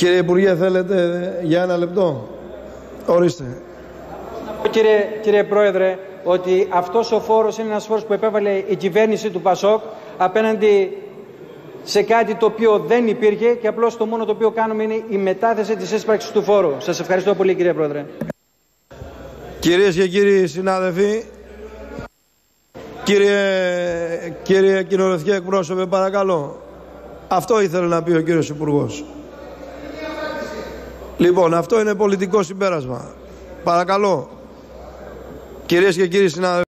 Κύριε Υπουργέ, θέλετε για ένα λεπτό? Ορίστε. Κύριε Πρόεδρε, ότι αυτός ο φόρος είναι ένας φόρος που επέβαλε η κυβέρνηση του ΠΑΣΟΚ απέναντι σε κάτι το οποίο δεν υπήρχε και απλώς το μόνο το οποίο κάνουμε είναι η μετάθεση της έσπραξης του φόρου. Σας ευχαριστώ πολύ, κύριε Πρόεδρε. Κυρίες και κύριοι συνάδελφοι, κύριε κοινοβουλευτική εκπρόσωπε, παρακαλώ. Αυτό ήθελε να πει ο κύριος Υπουργός. Λοιπόν, αυτό είναι πολιτικό συμπέρασμα. Παρακαλώ. Κυρίες και κύριοι συνάδελφοι.